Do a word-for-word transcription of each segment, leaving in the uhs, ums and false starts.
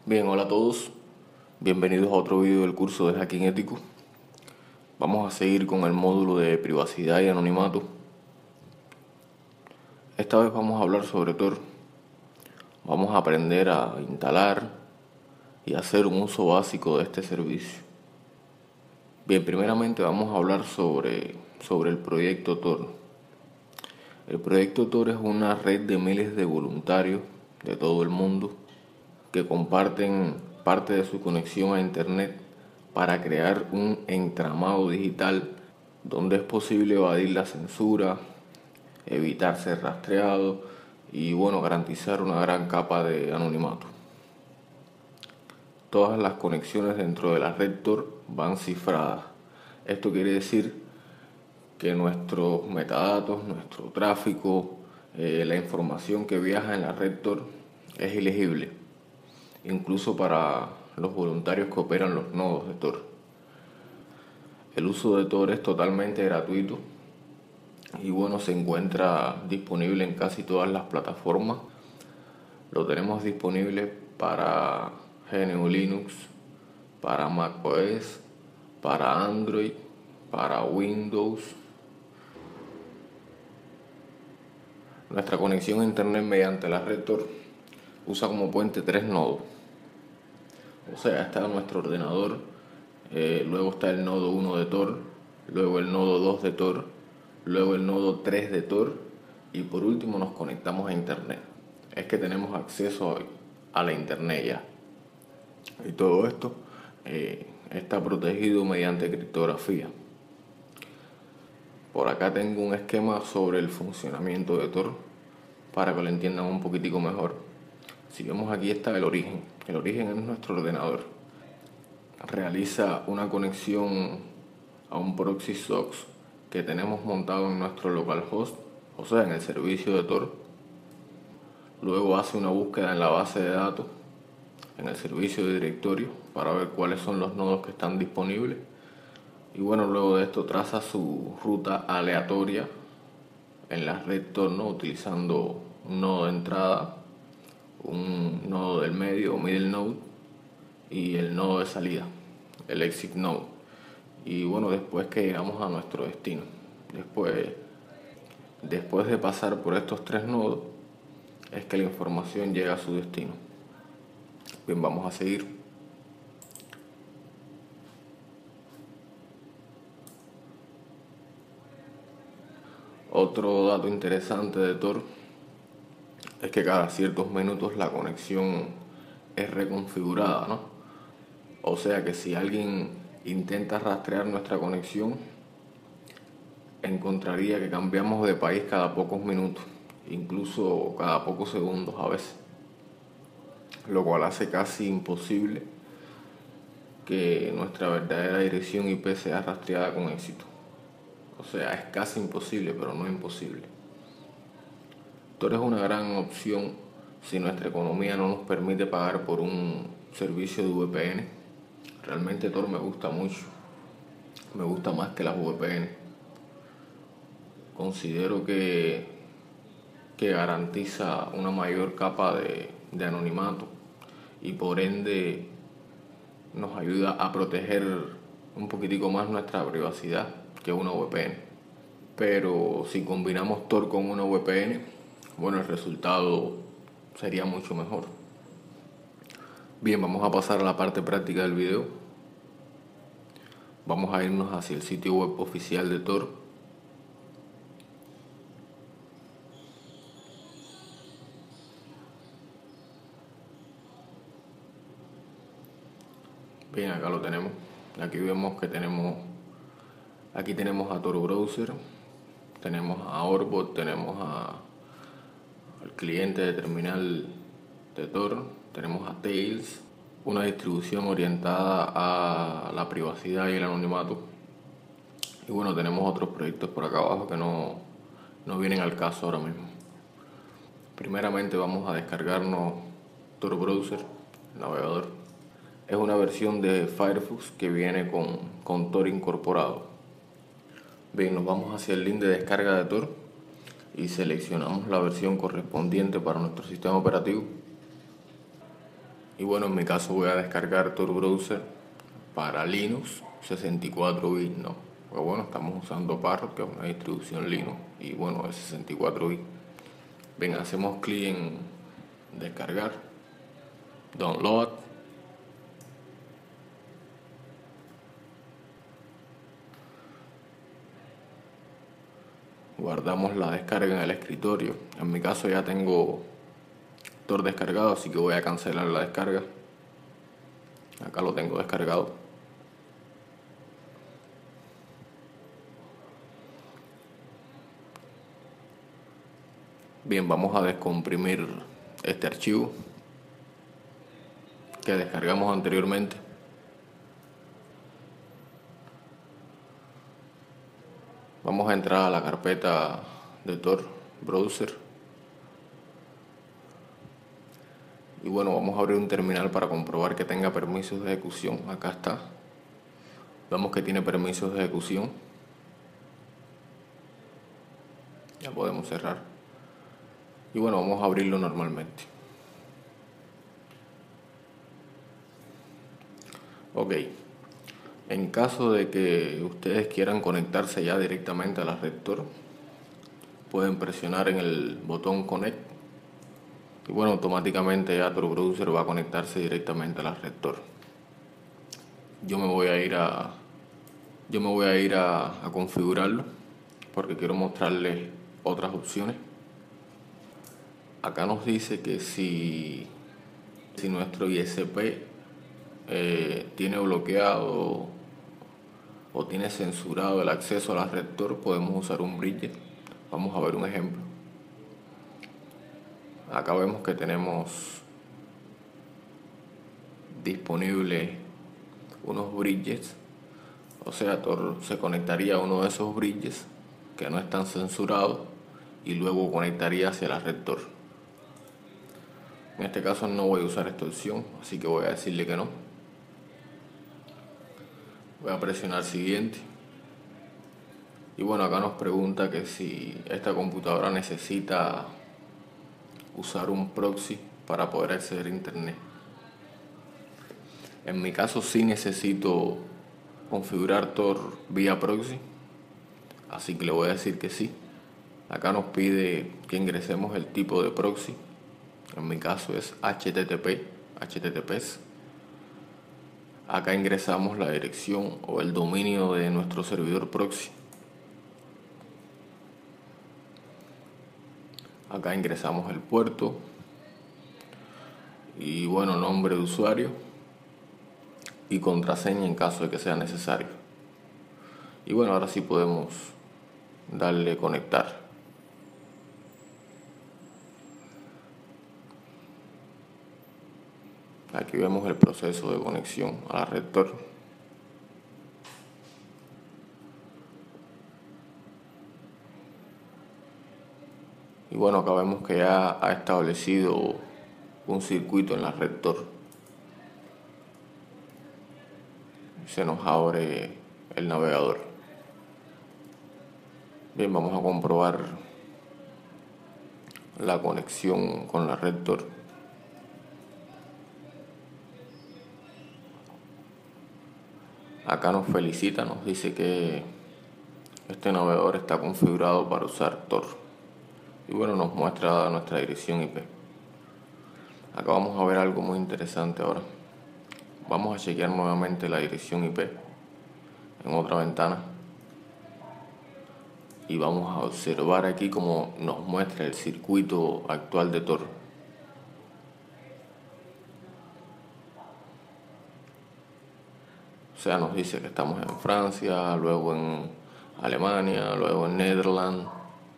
Bien, hola a todos, bienvenidos a otro vídeo del curso de Hacking Ético. Vamos a seguir con el módulo de privacidad y anonimato. Esta vez vamos a hablar sobre Tor. Vamos a aprender a instalar y hacer un uso básico de este servicio. Bien, primeramente vamos a hablar sobre, sobre el proyecto Tor. El proyecto Tor es una red de miles de voluntarios de todo el mundo que comparten parte de su conexión a internet para crear un entramado digital donde es posible evadir la censura, evitar ser rastreado y bueno, garantizar una gran capa de anonimato. Todas las conexiones dentro de la red Tor van cifradas. Esto quiere decir que nuestros metadatos, nuestro tráfico, eh, la información que viaja en la red Tor es ilegible, incluso para los voluntarios que operan los nodos de Tor. El uso de Tor es totalmente gratuito y bueno, se encuentra disponible en casi todas las plataformas. Lo tenemos disponible para G N U Linux, para macOS, para Android, para Windows. Nuestra conexión a internet mediante la red Tor usa como puente tres nodos. O sea, está nuestro ordenador, eh, luego está el nodo uno de Tor, luego el nodo dos de Tor, luego el nodo tres de Tor y por último nos conectamos a internet. Es que tenemos acceso a la internet ya. Y todo esto eh, está protegido mediante criptografía. Por acá tengo un esquema sobre el funcionamiento de Tor para que lo entiendan un poquitico mejor. Si vemos aquí está el origen. El origen es nuestro ordenador. Realiza una conexión a un proxy socket que tenemos montado en nuestro localhost, o sea, en el servicio de Tor. Luego hace una búsqueda en la base de datos, en el servicio de directorio, para ver cuáles son los nodos que están disponibles. Y bueno, luego de esto traza su ruta aleatoria en la red Tor, ¿no? Utilizando un nodo de entrada, un nodo del medio o middle node y el nodo de salida, el exit node. Y bueno, después que llegamos a nuestro destino, después, después de pasar por estos tres nodos, es que la información llega a su destino. Bien, vamos a seguir. Otro dato interesante de Tor es que cada ciertos minutos la conexión es reconfigurada, ¿no? O sea que si alguien intenta rastrear nuestra conexión, encontraría que cambiamos de país cada pocos minutos, incluso cada pocos segundos a veces, lo cual hace casi imposible que nuestra verdadera dirección I P sea rastreada con éxito. O sea, es casi imposible, pero no imposible. Tor es una gran opción si nuestra economía no nos permite pagar por un servicio de V P N. Realmente Tor me gusta mucho. Me gusta más que las V P N. Considero que, que garantiza una mayor capa de, de anonimato y por ende nos ayuda a proteger un poquitico más nuestra privacidad que una V P N. Pero si combinamos Tor con una V P N, bueno, el resultado sería mucho mejor. Bien, vamos a pasar a la parte práctica del video. Vamos a irnos hacia el sitio web oficial de Tor. Bien, acá lo tenemos. Aquí vemos que tenemos, aquí tenemos a Tor Browser, tenemos a Orbot, tenemos a, al cliente de terminal de Tor, tenemos a Tails, una distribución orientada a la privacidad y el anonimato. Y bueno, tenemos otros proyectos por acá abajo que no, no vienen al caso ahora mismo. Primeramente vamos a descargarnos Tor Browser, el navegador. Es una versión de Firefox que viene con, con Tor incorporado. Bien, nos vamos hacia el link de descarga de Tor y seleccionamos la versión correspondiente para nuestro sistema operativo. Y bueno, en mi caso voy a descargar Tor Browser para Linux sesenta y cuatro bits, no. Pero bueno, estamos usando Parrot, que es una distribución Linux, y bueno, es sesenta y cuatro bits. Bien, hacemos clic en descargar, download. Guardamos la descarga en el escritorio. En mi caso ya tengo Tor descargado, así que voy a cancelar la descarga. Acá lo tengo descargado. Bien, vamos a descomprimir este archivo que descargamos anteriormente. Vamos a entrar a la carpeta de Tor Browser. Y bueno, vamos a abrir un terminal para comprobar que tenga permisos de ejecución. Acá está. Vemos que tiene permisos de ejecución. Ya podemos cerrar. Y bueno, vamos a abrirlo normalmente. Ok. En caso de que ustedes quieran conectarse ya directamente a la red Tor, pueden presionar en el botón Connect. Y bueno, automáticamente ya Tor Browser va a conectarse directamente a la red Tor. Yo me voy a ir a yo me voy a ir a, a configurarlo porque quiero mostrarles otras opciones. Acá nos dice que si, si nuestro I S P eh, tiene bloqueado o tiene censurado el acceso a la red Tor, podemos usar un bridge. Vamos a ver un ejemplo. Acá vemos que tenemos disponible unos bridges, o sea, Tor se conectaría a uno de esos bridges que no están censurados y luego conectaría hacia la red Tor. En este caso no voy a usar esta opción, así que voy a decirle que no. Voy a presionar siguiente. Y bueno, acá nos pregunta que si esta computadora necesita usar un proxy para poder acceder a internet. En mi caso sí necesito configurar Tor vía proxy, así que le voy a decir que sí. Acá nos pide que ingresemos el tipo de proxy. En mi caso es H T T P, H T T P S. Acá ingresamos la dirección o el dominio de nuestro servidor proxy. Acá ingresamos el puerto y bueno, nombre de usuario y contraseña en caso de que sea necesario. Y bueno, ahora sí podemos darle conectar. Aquí vemos el proceso de conexión a la red Tor. Y bueno, acá vemos que ya ha establecido un circuito en la red Tor. Se nos abre el navegador. Bien, vamos a comprobar la conexión con la red Tor. Acá nos felicita, nos dice que este navegador está configurado para usar Tor. Y bueno, nos muestra nuestra dirección I P. Acá vamos a ver algo muy interesante ahora. Vamos a chequear nuevamente la dirección I P en otra ventana. Y vamos a observar aquí cómo nos muestra el circuito actual de Tor. O sea, nos dice que estamos en Francia, luego en Alemania, luego en Netherlands.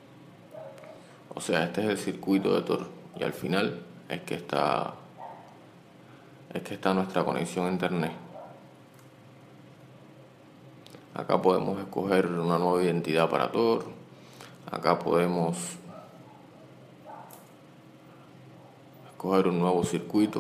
O sea, este es el circuito de Tor. Y al final es que está, es que está nuestra conexión a internet. Acá podemos escoger una nueva identidad para Tor. Acá podemos escoger un nuevo circuito.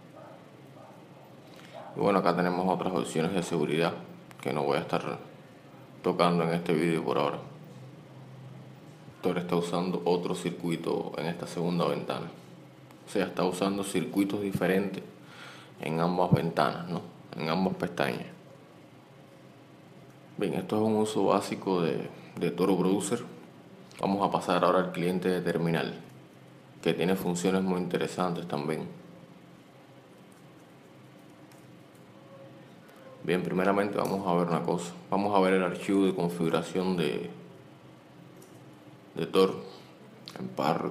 Y bueno, acá tenemos otras opciones de seguridad que no voy a estar tocando en este vídeo por ahora. Tor está usando otro circuito en esta segunda ventana. O sea, está usando circuitos diferentes en ambas ventanas, ¿no? En ambas pestañas. Bien, esto es un uso básico de, de Tor Browser. Vamos a pasar ahora al cliente de terminal, que tiene funciones muy interesantes también. Bien, primeramente vamos a ver una cosa. Vamos a ver el archivo de configuración de, de Tor en Parrot.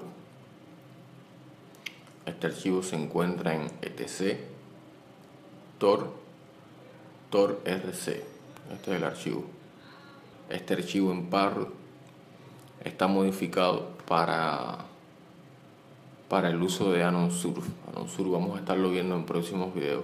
Este archivo se encuentra en etc tor tor rc. Este es el archivo. Este archivo en Parrot está modificado para, para el uso de AnonSurf. AnonSurf vamos a estarlo viendo en próximos videos.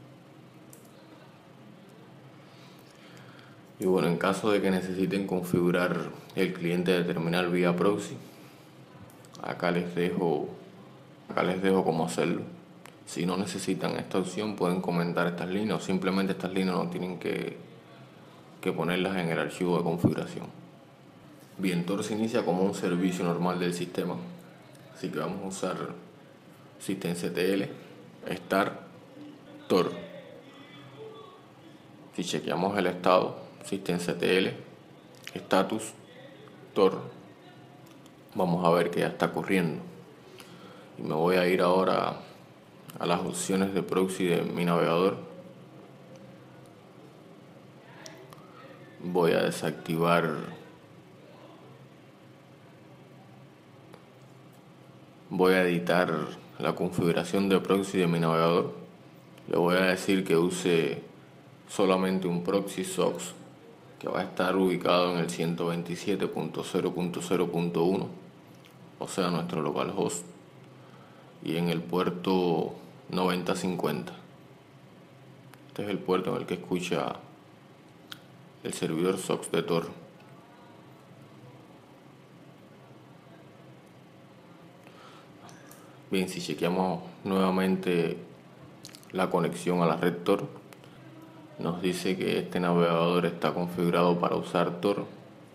Y bueno, en caso de que necesiten configurar el cliente de terminal vía proxy, acá les dejo, acá les dejo cómo hacerlo. Si no necesitan esta opción, pueden comentar estas líneas o simplemente estas líneas no tienen que, que ponerlas en el archivo de configuración. Bien, Tor se inicia como un servicio normal del sistema, así que vamos a usar systemctl start Tor. Si chequeamos el estado, systemctl status Tor, vamos a ver que ya está corriendo. Y me voy a ir ahora a las opciones de proxy de mi navegador. Voy a desactivar voy a editar la configuración de proxy de mi navegador. Le voy a decir que use solamente un proxy sox que va a estar ubicado en el ciento veintisiete punto cero punto cero punto uno, o sea nuestro localhost, y en el puerto noventa cincuenta. Este es el puerto en el que escucha el servidor sox de Tor. Bien, si chequeamos nuevamente la conexión a la red Tor, nos dice que este navegador está configurado para usar Tor.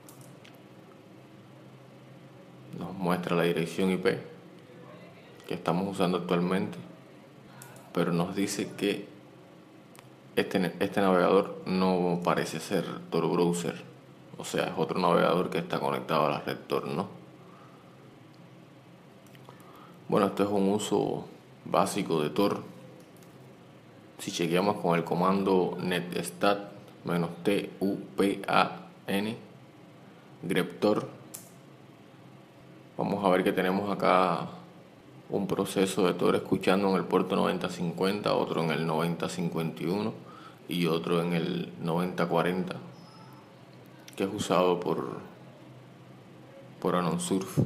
Nos muestra la dirección I P que estamos usando actualmente, pero nos dice que este, este navegador no parece ser Tor Browser, o sea, es otro navegador que está conectado a la red Tor, ¿no? Bueno, esto es un uso básico de Tor. Si chequeamos con el comando netstat-tupan greptor, vamos a ver que tenemos acá un proceso de Tor escuchando en el puerto noventa cincuenta, otro en el noventa cincuenta y uno y otro en el noventa cuarenta, que es usado por, por AnonSurf.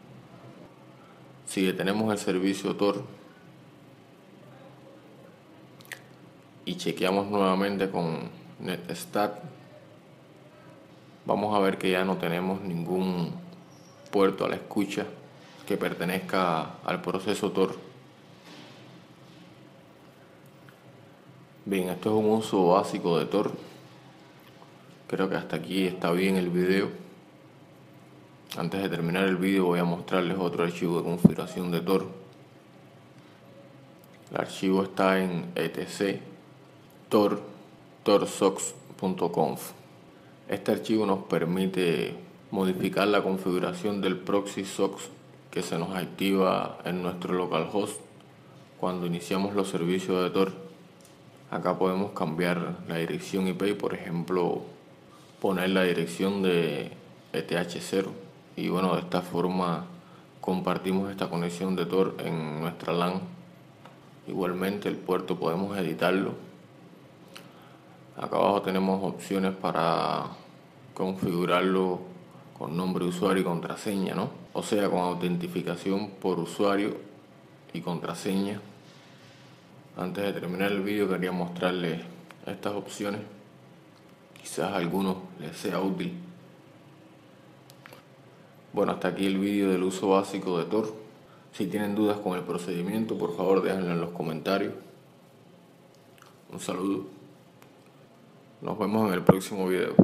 Si detenemos el servicio Tor y chequeamos nuevamente con netstat, vamos a ver que ya no tenemos ningún puerto a la escucha que pertenezca al proceso Tor. Bien, esto es un uso básico de Tor. Creo que hasta aquí está bien el video. Antes de terminar el video voy a mostrarles otro archivo de configuración de Tor. El archivo está en etc tor torsox punto conf. Este archivo nos permite modificar la configuración del proxy sox que se nos activa en nuestro localhost cuando iniciamos los servicios de Tor. Acá podemos cambiar la dirección I P y, por ejemplo, poner la dirección de E T H cero. Y bueno, de esta forma compartimos esta conexión de Tor en nuestra LAN. Igualmente el puerto podemos editarlo. Acá abajo tenemos opciones para configurarlo con nombre de usuario y contraseña, ¿no? O sea, con autentificación por usuario y contraseña. Antes de terminar el vídeo quería mostrarles estas opciones. Quizás a algunos les sea útil. Bueno, hasta aquí el vídeo del uso básico de Tor. Si tienen dudas con el procedimiento, por favor déjenlo en los comentarios. Un saludo. Nos vemos en el próximo video.